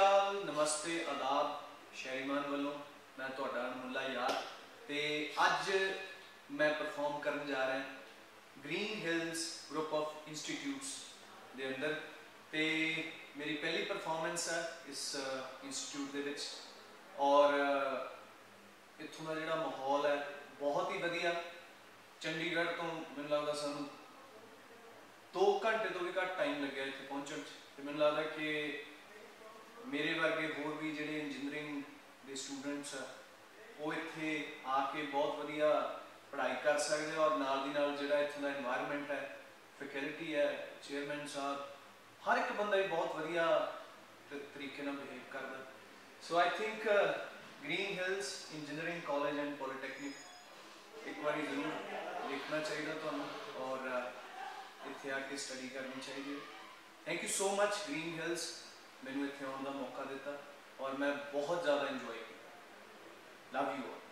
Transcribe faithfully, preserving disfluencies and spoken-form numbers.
नमस्ते आदाब शैरी मान वालों मैं तुहाडा अनमुल्ला यार ते अज मैं परफॉर्म करन जा रहा Green Hills group of institutes दे अंदर ते मेरी पहली परफॉर्मेंस है इस इंस्टीट्यूट दे विच और इत्थों का जिहड़ा माहौल है बहुत ही वधिया। चंडीगढ़ तो मैनूं लगदा सानूं दो घंटे तो भी घट टाइम लग्या इत्थे पहुंचण ते मैनूं लगदा कि मेरे वर्गे होर भी जिहड़े इंजीनियरिंग के स्टूडेंट्स आ वो इत्थे आके बहुत वधिया पढ़ाई कर सकते और नाल दी नाल जिहड़ा इत्थों का एनवायरनमेंट है फैकल्टी है चेयरमैन साहब हर एक बंदा ही बहुत वधिया तरीके नाल बिहेव करदा। So I think Green Hills engineering college and polytechnic एक बार जरूर देखना चाहिए तुहानूं और इत्थे आके स्टडी करनी चाहिए। Thank you so much Green Hills मैनूं इत्थे आउण दा मौका दिता और मैं बहुत ज़्यादा इंजॉय किया। Love you all.